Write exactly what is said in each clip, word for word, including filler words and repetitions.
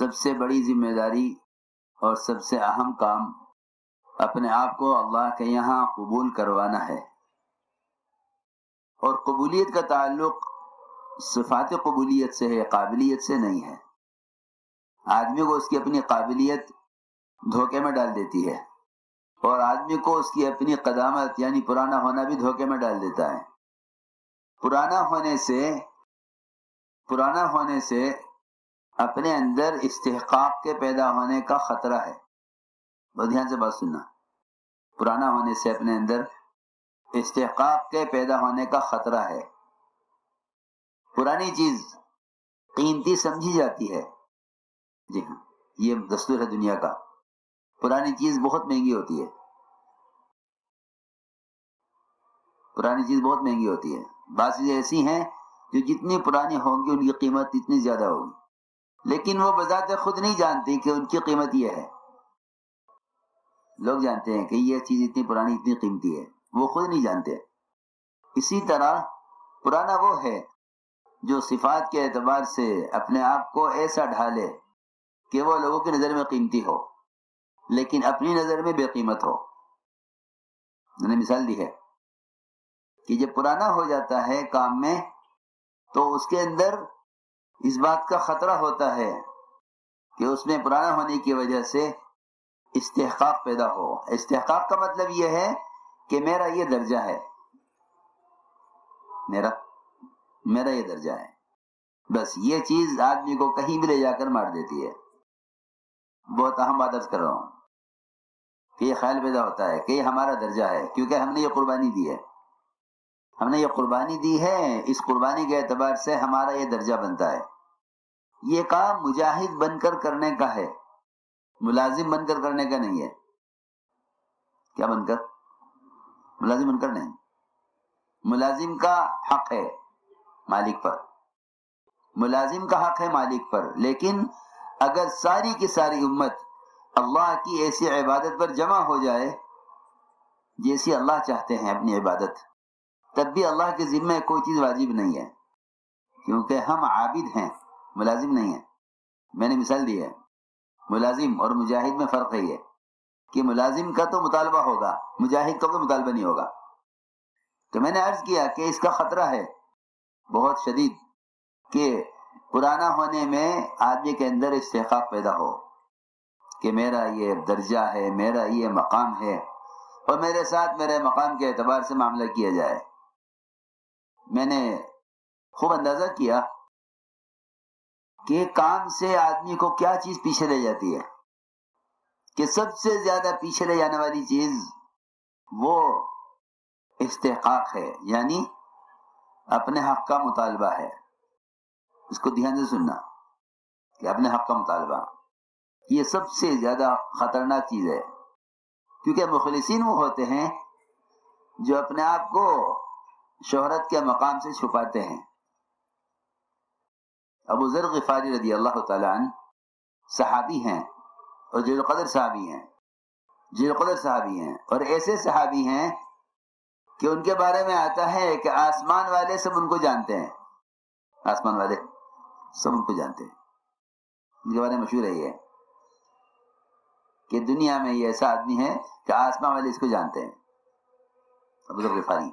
سب سے بڑی ذمہ داری اور سب سے اہم کام اپنے آپ کو اللہ کے یہاں قبول کروانا ہے. اور قبولیت کا تعلق صفات قبولیت سے ہے، قابلیت سے نہیں ہے. آدمی کو اس کی اپنی قابلیت دھوکے میں ڈال دیتی ہے، اور آدمی کو اس کی اپنی قدامت یعنی پرانا ہونا بھی دھوکے میں ڈال دیتا ہے. پرانا ہونے سے پرانا ہونے سے اپنے اندر استحقاق کے پیدا ہونے کا خطرہ ہے. بہت دھیان سے بات سننا. پرانا ہونے سے اپنے اندر استحقاق کے پیدا ہونے کا خطرہ ہے. پرانی چیز قیمتی سمجھی جاتی ہے. جی ہاں، یہ دستور ہے دنیا کا. پرانی چیز بہت مہنگی ہوتی ہے. پرانی چیز بہت مہنگی ہوتی ہے. بعض چیزیں ایسی ہیں جو جتنی پرانی ہوں گی ان کی قیمت اتنی زیادہ ہوگی، لیکن وہ بذات خود نہیں جانتی کہ ان کی قیمت یہ ہے. لوگ جانتے ہیں کہ یہ چیز اتنی پرانی اتنی قیمتی ہے، وہ خود نہیں جانتے. اسی طرح پرانا وہ ہے جو صفات کے اعتبار سے اپنے آپ کو ایسا ڈھالے کہ وہ لوگوں کی نظر میں قیمتی ہو لیکن اپنی نظر میں بے قیمت ہو. میں نے مثال دی ہے کہ جب پرانا ہو جاتا ہے کام میں تو اس کے اندر اس بات کا خطرہ ہوتا ہے کہ اس میں پرانا ہونے کی وجہ سے استحقاق پیدا ہو. استحقاق کا مطلب یہ ہے کہ میرا یہ درجہ ہے، میرا میرا یہ درجہ ہے. بس یہ چیز آدمی کو کہیں بھی لے جا کر مار دیتی ہے. بہت اہم بات عرض کر رہا ہوں کہ یہ خیال پیدا ہوتا ہے کہ یہ ہمارا درجہ ہے کیونکہ ہم نے یہ قربانی دی ہے. ہم نے یہ قربانی دی ہے، اس قربانی کے اعتبار سے ہمارا یہ درجہ بنتا ہے. یہ کام مجاہد بن کر کرنے کا ہے، ملازم بن کر کرنے کا نہیں ہے. کیا بن کر؟ ملازم بن کر نہیں. ملازم کا حق ہے مالک پر، ملازم کا حق ہے مالک پر، لیکن اگر ساری کی ساری امت اللہ کی ایسی عبادت پر جمع ہو جائے جیسی اللہ چاہتے ہیں اپنی عبادت، تب بھی اللہ کے ذمہ کوئی چیز واجب نہیں ہے کیونکہ ہم عابد ہیں، ملازم نہیں ہیں. میں نے مثال دی ہے. ملازم اور مجاہد میں فرق ہے یہ کہ ملازم کا تو مطالبہ ہوگا، مجاہد کا کوئی مطالبہ نہیں ہوگا. تو میں نے عرض کیا کہ اس کا خطرہ ہے بہت شدید کہ پرانا ہونے میں آدمی کے اندر استحقاق پیدا ہو کہ میرا یہ درجہ ہے، میرا یہ مقام ہے اور میرے ساتھ میرے مقام کے اعتبار سے معاملہ کیا جائے. میں نے خوب اندازہ کیا کہ کام سے آدمی کو کیا چیز پیچھے لے جاتی ہے، کہ سب سے زیادہ پیچھے لے جانے والی چیز وہ استحقاق ہے، یعنی اپنے حق کا مطالبہ ہے. اس کو دھیان سے سننا کہ اپنے حق کا مطالبہ یہ سب سے زیادہ خطرناک چیز ہے، کیونکہ مخلصین وہ ہوتے ہیں جو اپنے آپ کو شہرت کے مقام سے چھپاتے ہیں. ابو ذر غفاری رضی اللہ تعالی عنہ صحابی ہیں اور جلیل القدر صحابی ہیں جلیل القدر صحابی ہیں اور ایسے صحابی ہیں کہ ان کے بارے میں آتا ہے کہ آسمان والے سب ان کو جانتے ہیں. آسمان والے سب ان کو جانتے ہیں. ان کے بارے میں مشہور ہے یہ کہ دنیا میں یہ ایسا آدمی ہے کہ آسمان والے اس کو جانتے ہیں، ابو ذر غفاری.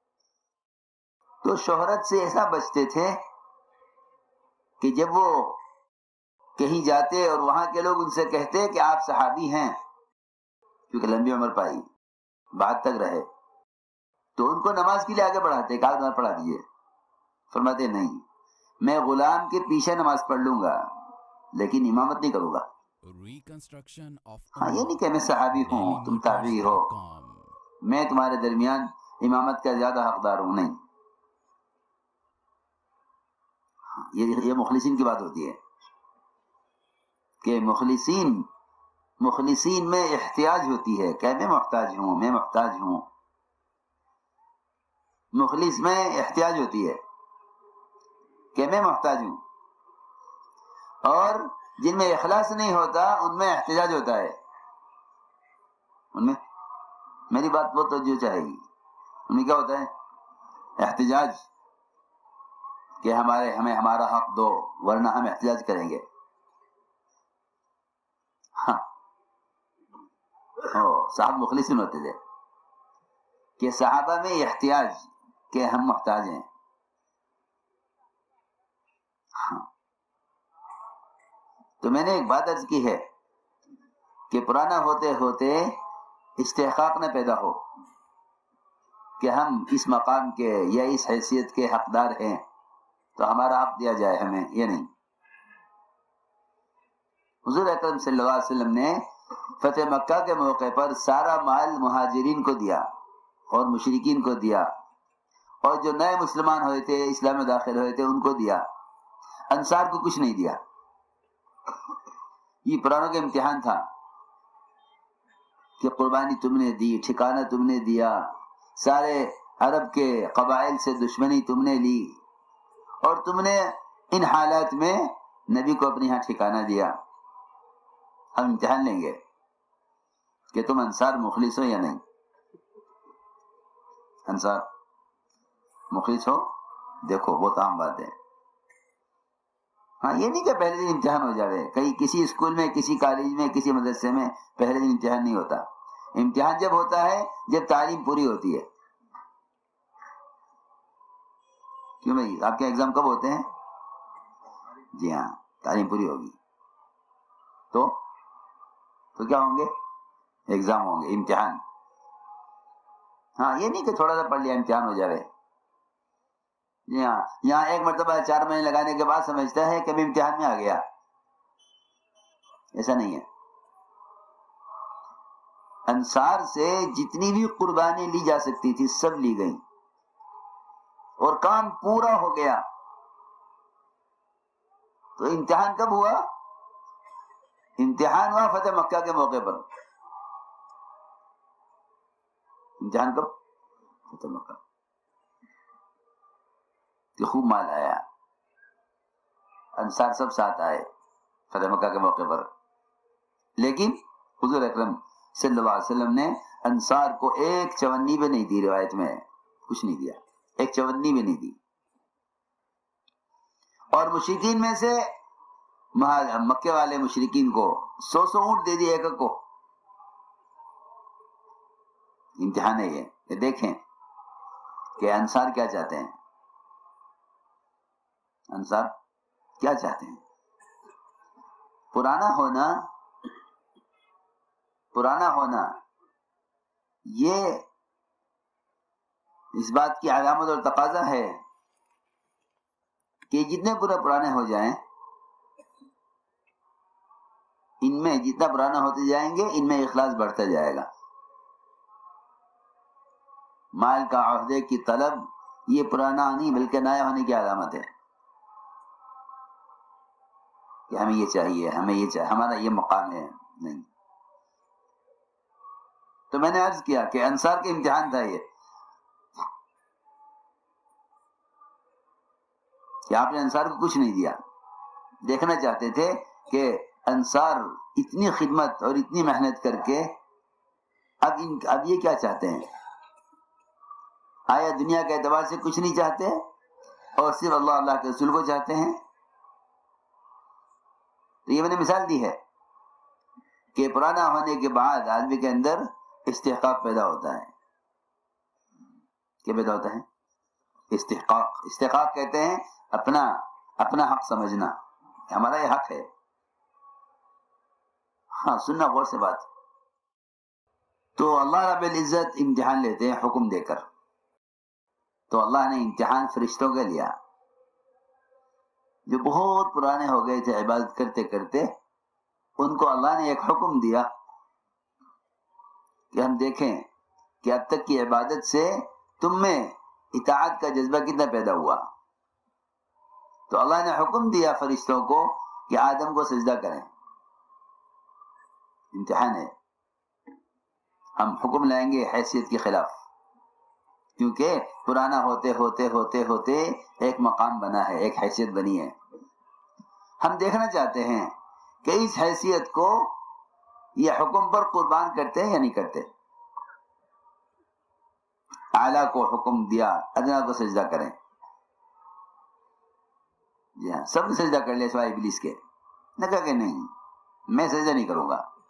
تو شہرت سے ایسا بچتے تھے کہ جب وہ کہیں جاتے اور وہاں کے لوگ ان سے کہتے کہ آپ صحابی ہیں، کیونکہ لمبی عمر پائی، بعد تک رہے، تو ان کو نماز کے لیے آگے بڑھاتے کہ آپ نماز پڑھا دیجیے. فرماتے نہیں، میں غلام کے پیچھے نماز پڑھ لوں گا لیکن امامت نہیں کروں گا. ہاں، یہ نہیں کہ میں صحابی ہوں تم تابعی ہو، میں تمہارے درمیان امامت کا زیادہ حقدار ہوں، نہیں. یہ یہ مخلصین کی بات ہوتی ہے کہ مخلصین مخلصین میں احتیاج ہوتی ہے کہ میں محتاج ہوں میں محتاج ہوں مخلص میں احتیاج ہوتی ہے کہ میں محتاج ہوں، اور جن میں اخلاص نہیں ہوتا ان میں احتجاج ہوتا ہے. ان میں میری بات بہت توجہ چاہے گی. ان میں کیا ہوتا ہے؟ احتجاج، کہ ہمارے ہمیں ہمارا حق دو ورنہ ہم احتجاج کریں گے. ہاں صاحب مخلصین ہوتے تھے کہ صحابہ میں احتیاج کہ ہم محتاج ہیں. ہاں تو میں نے ایک بات عرض کی ہے کہ پرانا ہوتے ہوتے استحقاق نہ پیدا ہو کہ ہم اس مقام کے یا اس حیثیت کے حقدار ہیں تو ہمارا حق دیا جائے ہمیں، یہ نہیں. حضور اکرم صلی اللہ علیہ وسلم نے فتح مکہ کے موقع پر سارا مال مہاجرین کو دیا اور مشرکین کو دیا، اور جو نئے مسلمان ہوئے تھے اسلام میں داخل ہوئے تھے ان کو دیا. انصار کو کچھ نہیں دیا. یہ پرانوں کا امتحان تھا کہ قربانی تم نے دی، ٹھکانہ تم نے دیا، سارے عرب کے قبائل سے دشمنی تم نے لی، اور تم نے ان حالات میں نبی کو اپنے یہاں ٹھکانہ دیا. ہم امتحان لیں گے کہ تم انصار مخلص ہو یا نہیں. انصار مخلص ہو؟ دیکھو بہت عام بات ہے. ہاں یہ نہیں کہ پہلے دن امتحان ہو جاوے. کہیں کسی اسکول میں، کسی کالج میں، کسی مدرسے میں پہلے دن امتحان نہیں ہوتا. امتحان جب ہوتا ہے جب تعلیم پوری ہوتی ہے. کیوں بھائی آپ کے ایگزام کب ہوتے ہیں؟ جی ہاں تعلیم پوری ہوگی تو تو کیا ہوں گے؟ ایگزام ہوں گے، امتحان. ہاں یہ نہیں کہ تھوڑا سا پڑھ لیا امتحان ہو جائے. جی ہاں یہاں ایک مرتبہ چار مہینے لگانے کے بعد سمجھتا ہے کہ ابھی امتحان میں آ گیا. ایسا نہیں ہے. انصار سے جتنی بھی قربانی لی جا سکتی تھی سب لی گئی اور کام پورا ہو گیا. تو امتحان کب ہوا؟ امتحان ہوا فتح مکہ کے موقع پر. امتحان کب؟ فتح مکہ کہ خوب مال آیا، انصار سب ساتھ آئے فتح مکہ کے موقع پر. لیکن حضور اکرم صلی اللہ علیہ وسلم نے انصار کو ایک چونی بھی نہیں دی. روایت میں کچھ نہیں دیا، ایک چونی بھی نہیں دی. اور مشرکین میں سے مکے والے مشرکین کو سو سو اونٹ دے دی ایک ایک کو. امتحان ہے یہ. یہ دیکھیں کہ انصار کیا چاہتے ہیں. انصار کیا چاہتے ہیں؟ پرانا ہونا پرانا ہونا یہ اس بات کی علامت اور تقاضا ہے کہ جتنے پورے پرانے ہو جائیں، ان میں جتنا پرانا ہوتے جائیں گے ان میں اخلاص بڑھتا جائے گا. مال کا عہدے کی طلب یہ پرانا نہیں بلکہ نیا ہونے کی علامت ہے کہ ہمیں یہ چاہیے، ہمیں یہ چاہیے، ہمارا یہ مقام ہے. نہیں. تو میں نے عرض کیا کہ انصار کے امتحان تھا یہ کہ آپ نے انصار کو کچھ نہیں دیا. دیکھنا چاہتے تھے کہ انصار اتنی خدمت اور اتنی محنت کر کے اب ان اب یہ کیا چاہتے ہیں؟ آیا دنیا کے اعتبار سے کچھ نہیں چاہتے اور صرف اللہ اللہ کے رسول کو چاہتے ہیں؟ تو یہ میں نے مثال دی ہے کہ پرانا ہونے کے بعد آدمی کے اندر استحقاق پیدا ہوتا ہے. کیا پیدا ہوتا ہے؟ استحقاق. استحقاق کہتے ہیں اپنا اپنا حق سمجھنا، ہمارا یہ حق ہے. ہاں سننا غور سے بات. تو اللہ رب العزت امتحان لیتے ہیں حکم دے کر. تو اللہ نے امتحان فرشتوں کا لیا جو بہت پرانے ہو گئے تھے عبادت کرتے کرتے. ان کو اللہ نے ایک حکم دیا کہ ہم دیکھیں کہ اب تک کی عبادت سے تم میں اطاعت کا جذبہ کتنا پیدا ہوا. تو اللہ نے حکم دیا فرشتوں کو کہ آدم کو سجدہ کریں. امتحان ہے. ہم حکم لائیں گے حیثیت کے خلاف کیونکہ پرانا ہوتے ہوتے ہوتے ہوتے ایک مقام بنا ہے، ایک حیثیت بنی ہے. ہم دیکھنا چاہتے ہیں کہ اس حیثیت کو یہ حکم پر قربان کرتے ہیں یا نہیں کرتے. اعلیٰ کو حکم دیا ادنا کو سجدہ کریں. جی ہاں سب سجدہ کر لے سوائے ابلیس کے. نہ کہا کہ نہیں میں سجدہ نہیں کروں گا.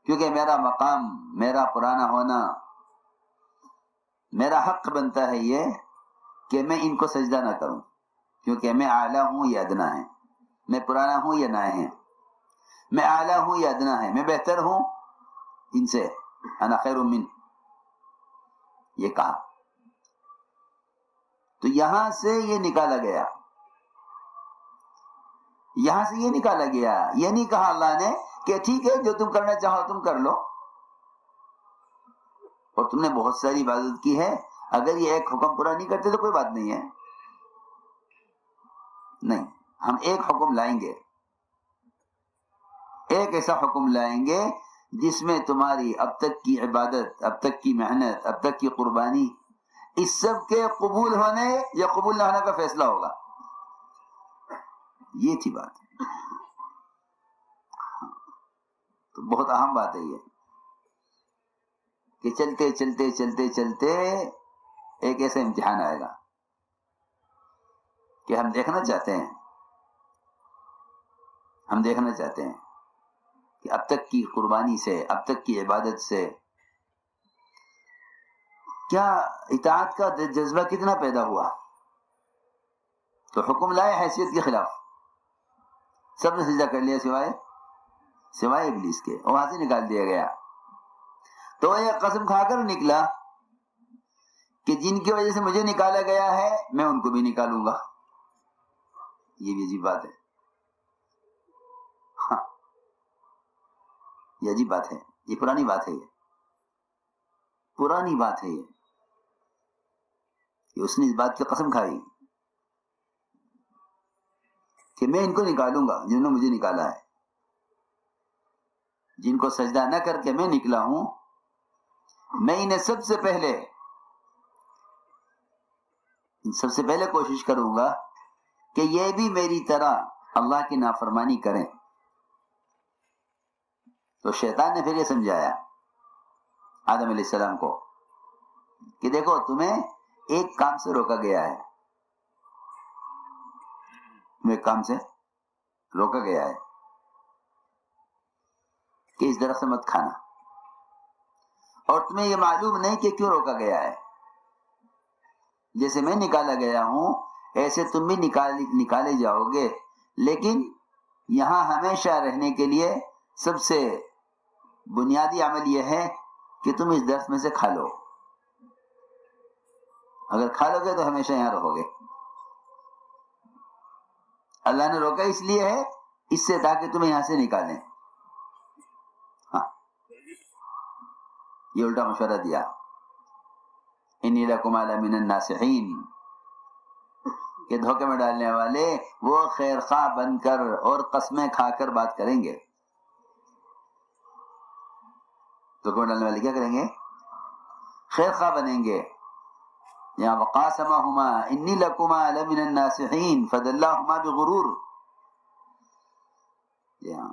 کیونکہ میرا مقام، میرا پرانا ہونا، میرا حق بنتا ہے یہ کہ میں ان کو سجدہ نہ کروں، کیونکہ میں اعلیٰ ہوں یا ادنا ہے، میں پرانا ہوں یا نیا ہے، میں اعلیٰ ہوں یا ادنا ہے، میں بہتر ہوں ان سے، انا خیر من، یہ کہا۔ تو یہاں سے یہ نکالا گیا، یہاں سے یہ نکالا گیا، یہ نہیں کہا اللہ نے کہ ٹھیک ہے جو تم کرنا چاہو تم کر لو، اور تم نے بہت ساری عبادت کی ہے، اگر یہ ایک حکم پورا نہیں کرتے تو کوئی بات نہیں ہے، نہیں، ہم ایک حکم لائیں گے، ایک ایسا حکم لائیں گے جس میں تمہاری اب تک کی عبادت، اب تک کی محنت، اب تک کی قربانی، اس سب کے قبول ہونے یا قبول نہ ہونے کا فیصلہ ہوگا۔ یہ تھی بات، تو بہت اہم بات ہے یہ کہ چلتے چلتے چلتے چلتے ایک ایسا امتحان آئے گا کہ ہم دیکھنا چاہتے ہیں، ہم دیکھنا چاہتے ہیں کہ اب تک کی قربانی سے، اب تک کی عبادت سے کیا اطاعت کا جذبہ کتنا پیدا ہوا۔ تو حکم لائے حیثیت کے خلاف، سب نے سجدہ کر لیا سوائے سوائے ابلیس کے، وہاں سے نکال دیا گیا۔ تو یہ قسم کھا کر نکلا کہ جن کی وجہ سے مجھے نکالا گیا ہے میں ان کو بھی نکالوں گا۔ یہ بھی عجیب بات ہے، ہاں یہ عجیب بات ہے، یہ پرانی بات ہے، یہ پرانی بات ہے، یہ کہ اس نے اس بات کی قسم کھائی کہ میں ان کو نکالوں گا جنہوں نے مجھے نکالا ہے، جن کو سجدہ نہ کر کے میں نکلا ہوں، میں انہیں سب سے پہلے سب سے پہلے کوشش کروں گا کہ یہ بھی میری طرح اللہ کی نافرمانی کریں۔ تو شیطان نے پھر یہ سمجھایا آدم علیہ السلام کو کہ دیکھو تمہیں ایک کام سے روکا گیا ہے، تمہیں ایک کام سے روکا گیا ہے کہ اس درخت سے مت کھانا، اور تمہیں یہ معلوم نہیں کہ کیوں روکا گیا ہے۔ جیسے میں نکالا گیا ہوں ایسے تم بھی نکال نکالے جاؤ گے، لیکن یہاں ہمیشہ رہنے کے لیے سب سے بنیادی عمل یہ ہے کہ تم اس درخت میں سے کھا لو، اگر کھا لو گے تو ہمیشہ یہاں رہو گے۔ اللہ نے روکا اس لیے ہے اس سے تاکہ تمہیں یہاں سے نکالیں، ہاں یہ الٹا مشورہ دیا، انی لکم لمن الناصحین، کہ دھوکے میں ڈالنے والے وہ خیر خواہ بن کر اور قسمیں کھا کر بات کریں گے۔ دھوکے میں ڈالنے والے کیا کریں گے؟ خیر خواہ بنیں گے۔ یہاں وقاسمہما انی لکما لمن الناصحین فدلاہما بغرور، یہاں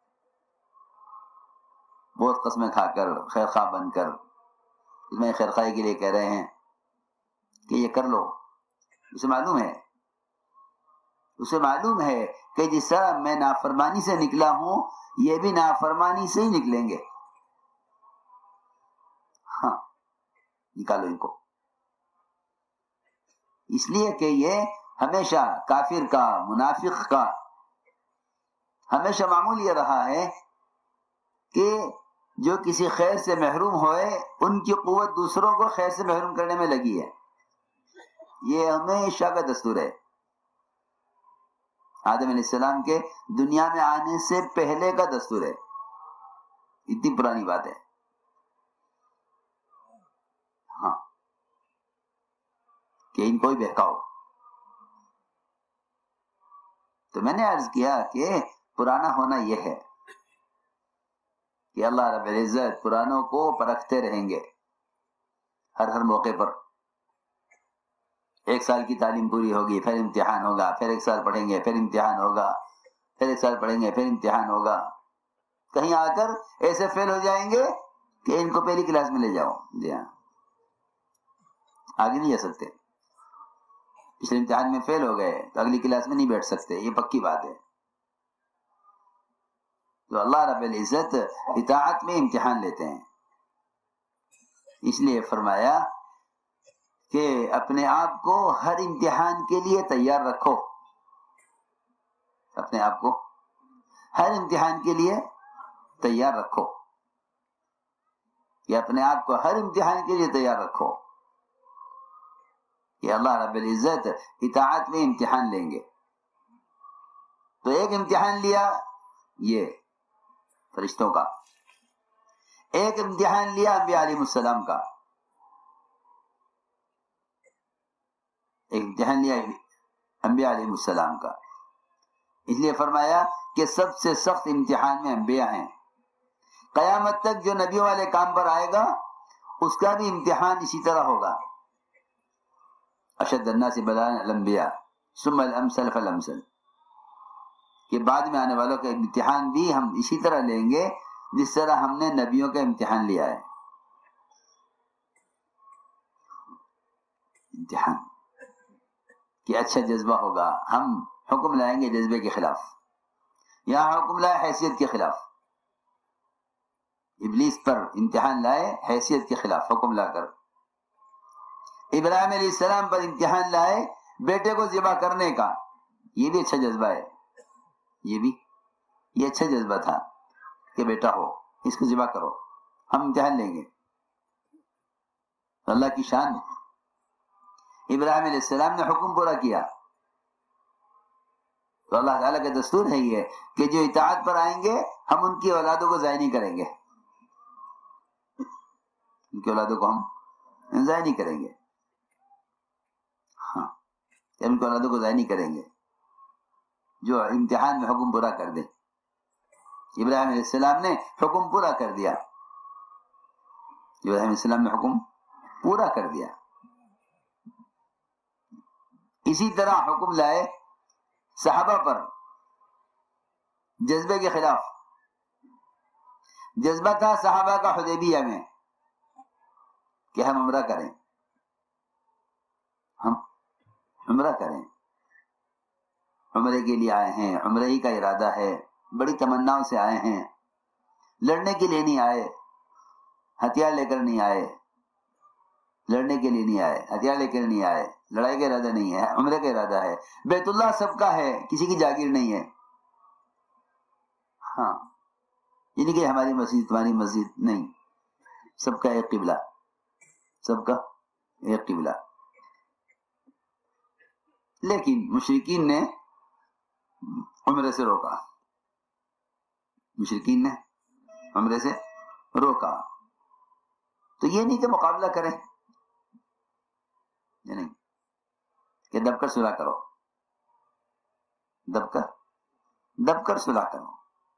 بہت قسمیں کھا کر خیر خواہ بن کر میں خیر خواہی کے لیے کہہ رہے ہیں کہ یہ کر لو، اسے معلوم ہے اسے معلوم ہے کہ جس طرح میں نافرمانی سے نکلا ہوں یہ بھی نافرمانی سے ہی نکلیں گے، ہاں نکالو ان کو، اس لیے کہ یہ ہمیشہ کافر کا، منافق کا ہمیشہ معمول یہ رہا ہے کہ جو کسی خیر سے محروم ہوئے ان کی قوت دوسروں کو خیر سے محروم کرنے میں لگی ہے، یہ ہمیشہ کا دستور ہے۔ آدم علیہ السلام کے دنیا میں آنے سے پہلے کا دستور ہے، اتنی پرانی بات ہے، ہاں کہ ان کو ہی بہکاؤ۔ تو میں نے عرض کیا کہ پرانا ہونا یہ ہے کہ اللہ رب العزت پرانوں کو پرکھتے رہیں گے ہر ہر موقع پر۔ ایک سال کی تعلیم پوری ہوگی پھر امتحان ہوگا، پھر ایک سال پڑھیں گے پھر امتحان ہوگا، پھر ایک سال پڑھیں گے پھر امتحان ہوگا، کہیں آ کر ایسے فیل ہو جائیں گے کہ ان کو پہلی کلاس میں لے جاؤ، جی ہاں آگے نہیں جا سکتے، پچھلے امتحان میں فیل ہو گئے تو اگلی کلاس میں نہیں بیٹھ سکتے، یہ پکی بات ہے۔ تو اللہ رب العزت اطاعت میں امتحان لیتے ہیں. اس لیے فرمایا کہ اپنے آپ کو ہر امتحان کے لیے تیار رکھو. اپنے آپ کو ہر امتحان کے لیے تیار رکھو. کہ اپنے آپ کو ہر امتحان کے لیے تیار رکھو کہ اللہ رب العزت اطاعت میں امتحان لیں گے. تو ایک امتحان لیا یہ فرشتوں کا، ایک امتحان لیا انبیاء علیہ السلام کا، ایک امتحان لیا انبیاء علیہ السلام کا. اس لیے فرمایا کہ سب سے سخت امتحان میں انبیاء ہیں. قیامت تک جو نبیوں والے کام پر آئے گا اس کا بھی امتحان اسی طرح ہوگا. اشد الناس بلاء الانبیاء ثم الامثل فالامثل، کہ بعد میں آنے والوں کا امتحان بھی ہم اسی طرح لیں گے جس طرح ہم نے نبیوں کا امتحان لیا ہے. امتحان کہ اچھا جذبہ ہوگا. ہم حکم لائیں گے جذبے کے خلاف، یہاں حکم لائے حیثیت کے خلاف. ابلیس پر امتحان لائے حیثیت کے خلاف حکم لا کر. ابراہیم علیہ السلام پر امتحان لائے بیٹے کو ذبح کرنے کا. یہ بھی اچھا جذبہ ہے، یہ بھی یہ اچھا جذبہ تھا کہ بیٹا ہو اس کو ذبح کرو، ہم امتحان لیں گے. اللہ کی شان. ابراہیم علیہ السلام نے حکم پورا کیا. تو اللہ تعالیٰ کا دستور ہے یہ کہ جو اطاعت پر آئیں گے ہم ان کی اولادوں کو ضائع نہیں کریں گے. ان کی اولادوں کو ہم ضائع نہیں کریں گے. ہاں، ان کی اولادوں کو ضائع نہیں کریں گے جو امتحان میں حکم پورا کر دے. ابراہیم علیہ السلام نے حکم پورا کر دیا. ابراہیم علیہ السلام نے حکم پورا کر دیا. اسی طرح حکم لائے صحابہ پر جذبے کے خلاف. جذبہ تھا صحابہ کا حدیبیہ میں کہ ہم عمرہ کریں، ہم عمرہ کریں. عمرے کے لیے آئے ہیں، عمرے ہی کا ارادہ ہے، بڑی تمناؤں سے آئے ہیں. لڑنے کے لیے نہیں آئے، ہتھیار لے کر نہیں آئے. لڑنے کے لیے نہیں آئے، ہتھیار لے کر نہیں آئے. لڑائی کا ارادہ نہیں ہے، عمرے کا ارادہ ہے. بیت اللہ سب کا ہے، کسی کی جاگیر نہیں ہے. ہاں، یعنی کہ ہماری مسجد تمہاری مسجد نہیں، سب کا ایک قبلہ، سب کا ایک قبلہ. لیکن مشرکین نے عمرے سے روکا. مشرکین نے عمرے سے روکا. تو یہ نہیں کہ مقابلہ کریں، یہ نہیں کہ دب کر صلح کرو، دب کر دب کر صلح کرو.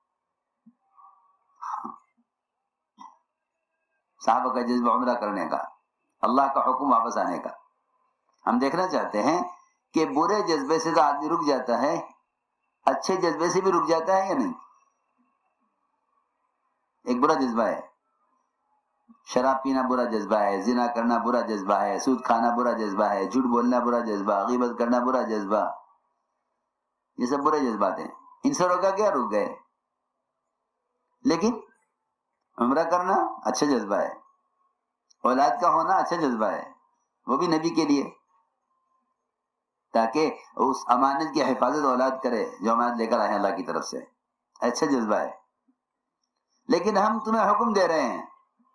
صحابہ کا جذبہ عمرہ کرنے کا، اللہ کا حکم واپس آنے کا. ہم دیکھنا چاہتے ہیں کہ برے جذبے سے تو آدمی رک جاتا ہے، اچھے جذبے سے بھی رک جاتا ہے یا نہیں. ایک برا جذبہ ہے، شراب پینا برا جذبہ ہے، زنا کرنا برا جذبہ ہے، سود کھانا برا جذبہ ہے، جھوٹ بولنا برا جذبہ، غیبت کرنا برا جذبہ. یہ سب برے جذبات ہیں. ان سے روکا گیا، رک گئے. لیکن عمرہ کرنا اچھا جذبہ ہے، اولاد کا ہونا اچھا جذبہ ہے، وہ بھی نبی کے لیے، تاکہ اس امانت کی حفاظت اولاد کرے جو امانت لے کر آئے اللہ کی طرف سے. اچھا جذبہ ہے. لیکن ہم تمہیں حکم دے رہے ہیں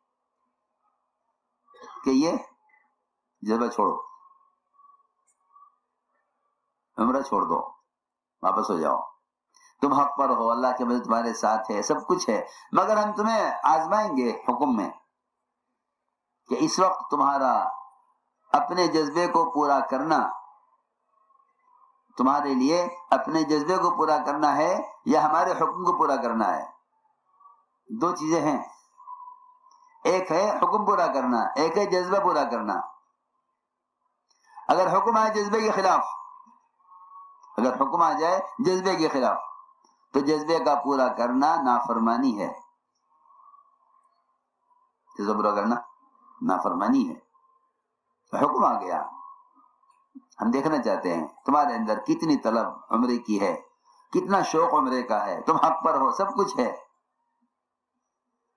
کہ یہ جذبہ چھوڑو، عمرہ چھوڑ دو، واپس ہو جاؤ. تم حق پر ہو، اللہ کے مدد تمہارے ساتھ ہے، سب کچھ ہے، مگر ہم تمہیں آزمائیں گے حکم میں کہ اس وقت تمہارا اپنے جذبے کو پورا کرنا، تمہارے لیے اپنے جذبے کو پورا کرنا ہے یا ہمارے حکم کو پورا کرنا ہے. دو چیزیں ہیں، ایک ہے حکم پورا کرنا، ایک ہے جذبہ پورا کرنا. اگر حکم آئے جذبے کے خلاف، اگر حکم آ جائے جذبے کے خلاف تو جذبے کا پورا کرنا نافرمانی ہے. جذبہ پورا کرنا نافرمانی ہے. حکم آ گیا، ہم دیکھنا چاہتے ہیں تمہارے اندر کتنی طلب عمرے کی ہے، کتنا شوق عمرے کا ہے، تم حق پر ہو، سب کچھ ہے،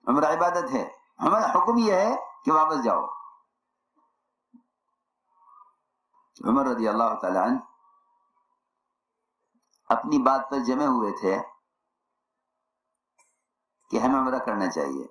عمرہ عبادت ہے، ہمارا حکم یہ ہے کہ واپس جاؤ۔ عمر رضی اللہ تعالی عنہ اپنی بات پر جمے ہوئے تھے کہ ہمیں عمرہ کرنا چاہیے،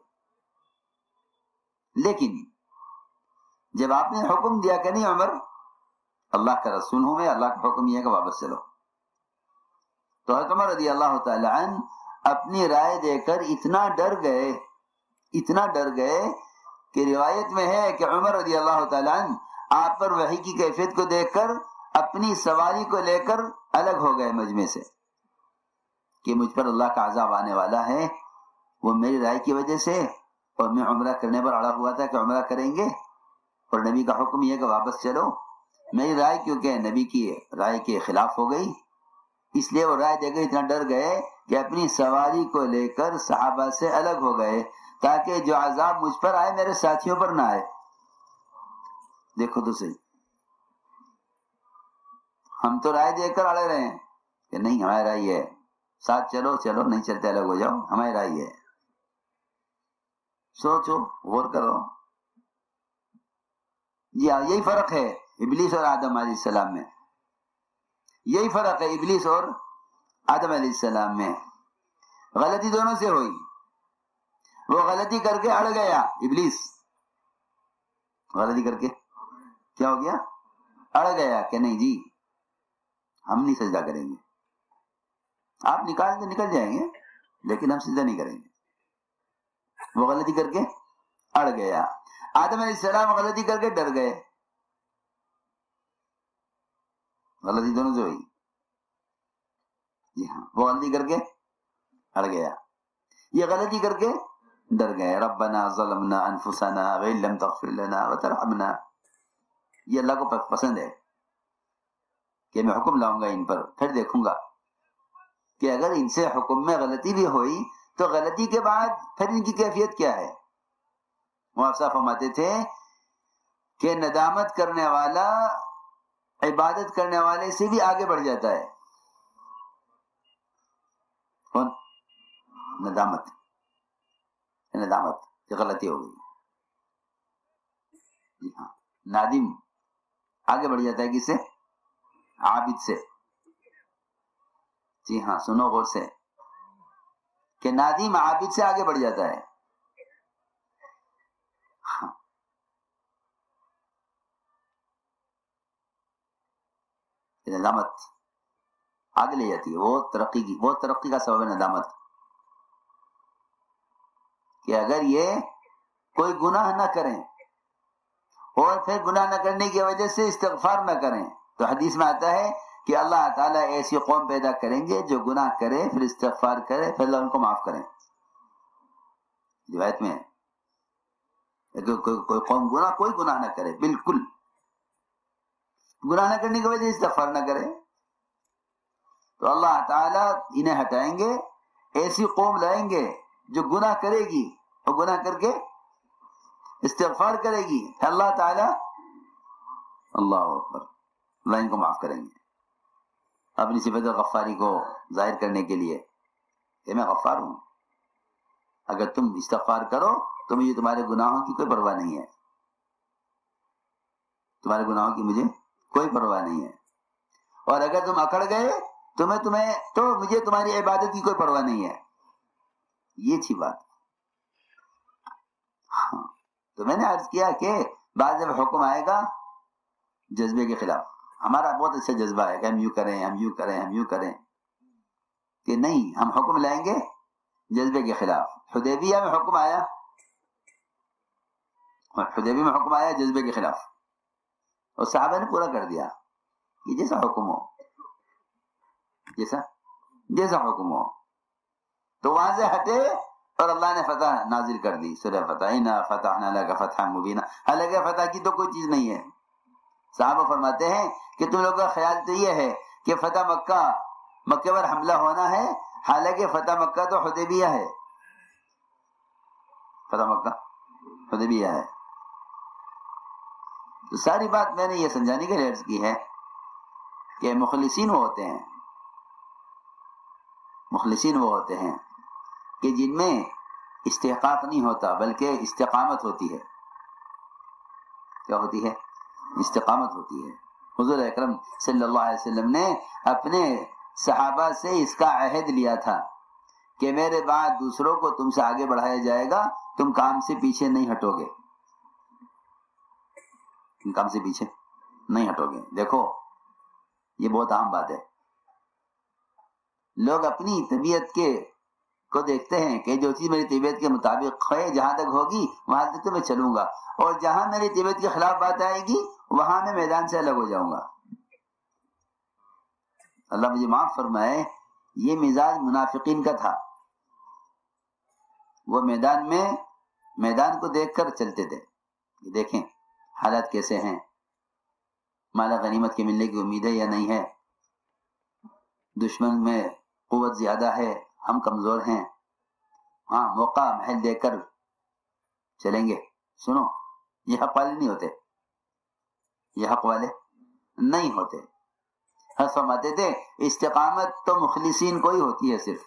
لیکن جب آپ نے حکم دیا کہ نہیں عمر، اللہ کا رسول ہوں میں، اللہ کا حکم یہ ہے کہ واپس چلو، تو حضرت عمر رضی اللہ تعالی عنہ اپنی رائے دے کر اتنا ڈر گئے، اتنا ڈر گئے کہ روایت میں ہے کہ عمر رضی اللہ تعالی عنہ آپ پر وحی کی کیفیت کو دیکھ کر اپنی سواری کو لے کر الگ ہو گئے مجمع سے کہ مجھ پر اللہ کا عذاب آنے والا ہے، وہ میری رائے کی وجہ سے، اور میں عمرہ کرنے پر اڑا ہوا تھا کہ عمرہ کریں گے، اور نبی کا حکم یہ کہ واپس چلو، میری رائے کیونکہ نبی کی رائے کے خلاف ہو گئی، اس لیے وہ رائے دے کر اتنا ڈر گئے کہ اپنی سواری کو لے کر صحابہ سے الگ ہو گئے تاکہ جو عذاب مجھ پر آئے میرے ساتھیوں پر نہ آئے۔ دیکھو تو صحیح، ہم تو رائے دے کر اڑے رہے ہیں کہ نہیں ہماری رائے ہے، ساتھ چلو چلو، نہیں چلتے الگ ہو جاؤ، ہماری رائے ہے۔ سوچو، غور کرو، جی ہاں، یہی فرق ہے ابلیس اور آدم علیہ السلام میں، یہی فرق ہے ابلیس اور آدم علیہ السلام میں، غلطی دونوں سے ہوئی، وہ غلطی کر کے اڑ گیا، ابلیس غلطی کر کے کیا ہو گیا، اڑ گیا کہ نہیں جی ہم نہیں سجدہ کریں گے، آپ نکال کے نکل جائیں گے لیکن ہم سجدہ نہیں کریں گے، وہ غلطی کر کے اڑ گیا۔ آدم علیہ السلام غلطی کر کے ڈر گئے، غلطی دونوں سے ہوئی، جی ہاں، وہ غلطی کر کے اڑ گیا، یہ غلطی کر کے ڈر گئے۔ ربنا ظلمنا انفسنا وان لم تغفر لنا وترحمنا، یہ اللہ کو پسند ہے کہ میں حکم لاؤں گا ان پر، پھر دیکھوں گا کہ اگر ان سے حکم میں غلطی بھی ہوئی تو غلطی کے بعد پھر ان کی کیفیت کیا ہے۔ مؤاخذہ فرماتے تھے کہ ندامت کرنے والا عبادت کرنے والے سے بھی آگے بڑھ جاتا ہے۔ کون؟ ندامت، ندامت کہ غلطی ہو گئی، جی ہاں، نادم آگے بڑھ جاتا ہے کس سے؟ عابد سے، جی ہاں، سنو غور سے کہ نادم عابد سے آگے بڑھ جاتا ہے، ہاں، ندامت آگے لے جاتی ہے، وہ ترقی کی، وہ ترقی کا سبب ہے ندامت، کہ اگر یہ کوئی گناہ نہ کریں اور پھر گناہ نہ کرنے کی وجہ سے استغفار نہ کریں تو حدیث میں آتا ہے کہ اللہ تعالیٰ ایسی قوم پیدا کریں گے جو گناہ کرے پھر استغفار کرے پھر اللہ ان کو معاف کریں۔ روایت میں ہے کوئی قوم گناہ کوئی گناہ نہ کرے، بالکل گناہ نہ کرنے کی وجہ سے استغفار نہ کرے تو اللہ تعالیٰ انہیں ہٹائیں گے، ایسی قوم لائیں گے جو گناہ کرے گی اور گناہ کر کے استغفار کرے گی، اللہ تعالیٰ اللہ اکبر اللہ ان کو معاف کریں گے۔ اپنی صفت غفاری کو ظاہر کرنے کے لیے کہ میں غفار ہوں، اگر تم استغفار کرو تو مجھے تمہارے گناہوں کی کوئی پرواہ نہیں ہے، تمہارے گناہوں کی مجھے کوئی پرواہ نہیں ہے، اور اگر تم اکڑ گئے تو میں تمہیں تو مجھے تمہاری عبادت کی کوئی پرواہ نہیں ہے۔ یہ تھی بات، ہاں، تو میں نے عرض کیا کہ بعض جب حکم آئے گا جذبے کے خلاف، ہمارا بہت اچھا جذبہ ہے کہ ہم یوں کریں ہم یوں کریں ہم یوں کریں، کہ نہیں، ہم حکم لائیں گے جذبے کے خلاف۔ حدیبیہ میں حکم آیا، حدیبیہ میں حکم آیا جذبے کے خلاف، اور صحابہ نے پورا کر دیا کہ جیسا حکم ہو، جیسا جیسا حکم ہو، تو وہاں سے ہٹے اور اللہ نے فتح نازل کر دی، سورہ فتح، اِنَّا فَتَحْنَا لَكَ فَتْحًا مُبِينًا۔ حالانکہ فتح کی تو کوئی چیز نہیں ہے، صحابہ فرماتے ہیں کہ تم لوگوں کا خیال تو یہ ہے کہ فتح مکہ مکہ پر حملہ ہونا ہے، حالانکہ فتح مکہ تو حدیبیہ ہے، فتح مکہ حدیبیہ ہے۔ تو ساری بات میں نے یہ سمجھانے کے لیے عرض کی ہے کہ مخلصین وہ ہوتے ہیں، مخلصین وہ ہوتے ہیں کہ جن میں استحقاق نہیں ہوتا بلکہ استقامت ہوتی ہے. کیا ہوتی ہے؟ استقامت ہوتی ہے. حضور اکرم صلی اللہ علیہ وسلم نے اپنے صحابہ سے اس کا عہد لیا تھا کہ میرے بعد دوسروں کو تم سے آگے بڑھایا جائے گا، تم کام سے پیچھے نہیں ہٹو گے، تم کام سے پیچھے نہیں ہٹو گے. دیکھو یہ بہت اہم بات ہے. لوگ اپنی طبیعت کے کو دیکھتے ہیں کہ جو چیز میری طبیعت کے مطابق ہے جہاں تک ہوگی وہاں تک تو میں چلوں گا، اور جہاں میری طبیعت کے خلاف بات آئے گی وہاں میں میدان سے الگ ہو جاؤں گا. اللہ مجھے معاف فرمائے، یہ مزاج منافقین کا تھا. وہ میدان میں میدان کو دیکھ کر چلتے تھے. دیکھیں حالات کیسے ہیں، مال غنیمت کے ملنے کی امید ہے یا نہیں ہے، دشمن میں قوت زیادہ ہے، ہم کمزور ہیں، ہاں موقع محل دے کر چلیں گے. سنو یہ حق والے نہیں ہوتے، یہ حق والے نہیں ہوتے. ہر فرماتے تھے استقامت تو مخلصین کو ہی ہوتی ہے، صرف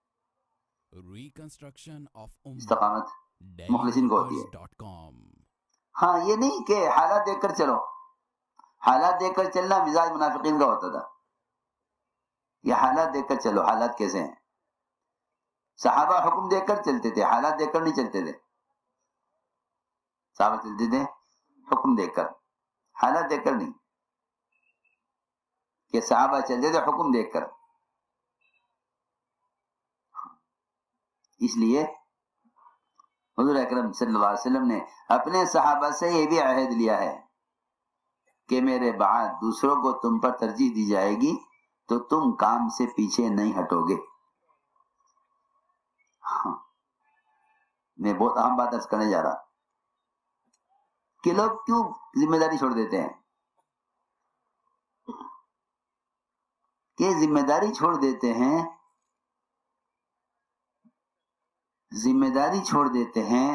استقامت مخلصین کو ہوتی ہے. ہاں یہ نہیں کہ حالات دیکھ کر چلو، حالات دیکھ کر چلنا مزاج منافقین کا ہوتا تھا. یہ حالات دیکھ کر چلو، حالات کیسے ہیں. صحابہ حکم دیکھ کر چلتے تھے، حالات دیکھ کر نہیں چلتے تھے. صحابہ چلتے تھے حکم دیکھ کر، حالات دیکھ کر نہیں. کہ صحابہ چلتے تھے حکم دیکھ کر. اس لیے حضور اکرم صلی اللہ علیہ وسلم نے اپنے صحابہ سے یہ بھی عہد لیا ہے کہ میرے بعد دوسروں کو تم پر ترجیح دی جائے گی تو تم کام سے پیچھے نہیں ہٹو گے. ہاں میں بہت اہم بات عرض کرنے جا رہا کہ لوگ کیوں ذمہ داری چھوڑ دیتے ہیں، کہ ذمہ داری چھوڑ دیتے ہیں ذمہ داری چھوڑ دیتے ہیں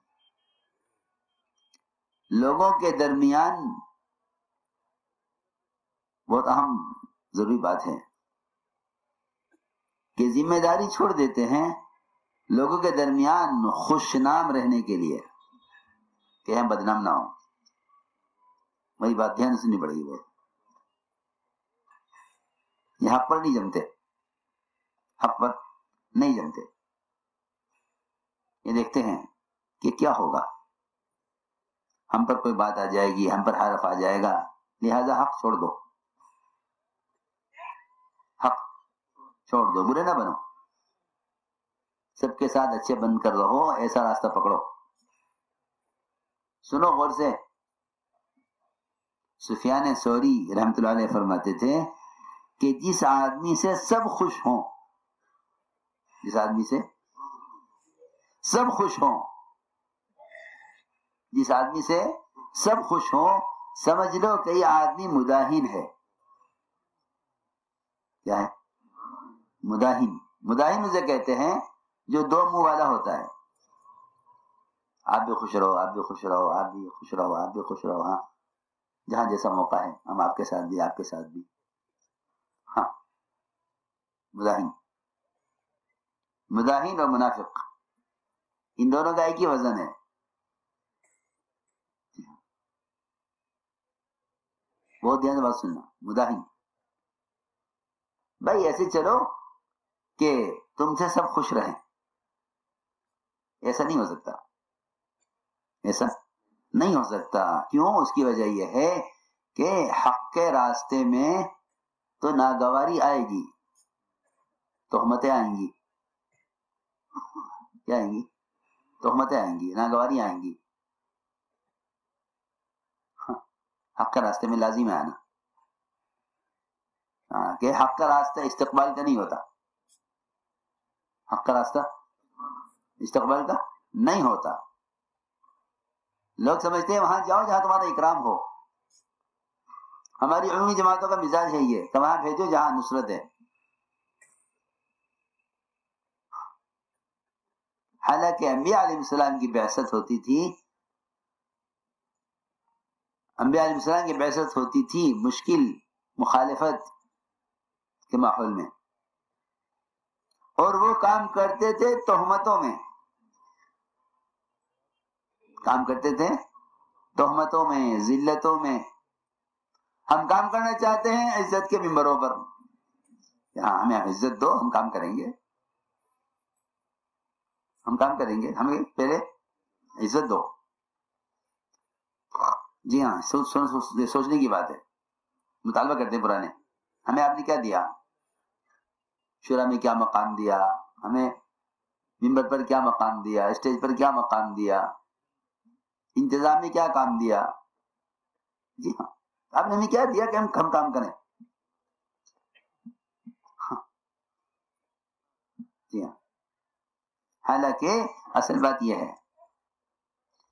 لوگوں کے درمیان. بہت اہم ضروری بات ہے کہ ذمہ داری چھوڑ دیتے ہیں لوگوں کے درمیان خوش نام رہنے کے لیے کہ ہم بدنام نہ ہوں. وہی بات دھیان سننی پڑے گی. بہت یہ حق پر نہیں جمتے، حق پر نہیں جمتے. یہ دیکھتے ہیں کہ کیا ہوگا، ہم پر کوئی بات آ جائے گی، ہم پر حرف آ جائے گا، لہذا حق چھوڑ دو، حق چھوڑ دو، برے نہ بنو، سب کے ساتھ اچھے بن کر رہو، ایسا راستہ پکڑو. سنو غور سے، سفیان ثوری رحمۃ اللہ علیہ فرماتے تھے کہ جس آدمی سے سب خوش ہوں، جس آدمی سے سب خوش ہوں جس آدمی سے سب خوش ہوں سمجھ لو کہ یہ آدمی مداہن ہے. کیا ہے؟ مداہن. مداہن اسے کہتے ہیں جو دو منہ والا ہوتا ہے. آپ بھی خوش رہو، آپ بھی خوش رہو، آپ بھی خوش رہو، آپ بھی خوش رہو، ہاں جہاں جیسا موقع ہے ہم آپ کے ساتھ بھی، آپ کے ساتھ بھی. ہاں مداہن مداہن اور منافق ان دونوں کا ایک ہی وزن ہے. بہت دھیان سے بات سننا. مداہن بھائی ایسے چلو کہ تم سے سب خوش رہیں، ایسا نہیں ہو سکتا، ایسا نہیں ہو سکتا. کیوں؟ اس کی وجہ یہ ہے کہ حق کے راستے میں تو ناگواری آئے گی، تہمتیں آئیں گی. کیا آئیں گی؟ تہمتیں آئیں گی، ناگواری آئیں گی. حق کے راستے میں لازم ہے آنا. کہ حق کا راستہ استقبال کا نہیں ہوتا، حق کا راستہ استقبال کا نہیں ہوتا. لوگ سمجھتے ہیں وہاں جاؤ جہاں تمہارا اکرام ہو. ہماری عمومی جماعتوں کا مزاج ہے یہ کہ وہاں بھیجو جہاں نصرت ہے. حالانکہ انبیاء علیہ السلام کی بعثت ہوتی تھی انبیاء علیہ السلام کی بعثت ہوتی تھی مشکل مخالفت کے ماحول میں، اور وہ کام کرتے تھے تہمتوں میں. کام کرتے تھے تہمتوں میں، ذلتوں میں. ہم کام کرنا چاہتے ہیں عزت کے ممبروں پر. ہاں ہمیں عزت دو، ہم کام کریں گے، ہم کام کریں گے، ہمیں پہلے عزت دو. جی ہاں، سوچ سوچ سوچنے کی بات ہے. مطالبہ کرتے ہیں پرانے، ہمیں آپ نے کیا دیا، شورا میں کیا مقام دیا، ہمیں ممبر پر کیا مقام دیا، اسٹیج پر کیا مقام دیا، انتظام میں کیا کام دیا. جی ہاں، آپ نے ہمیں کیا دیا کہ ہم ہم کام کریں. جی ہاں، حالانکہ اصل بات یہ ہے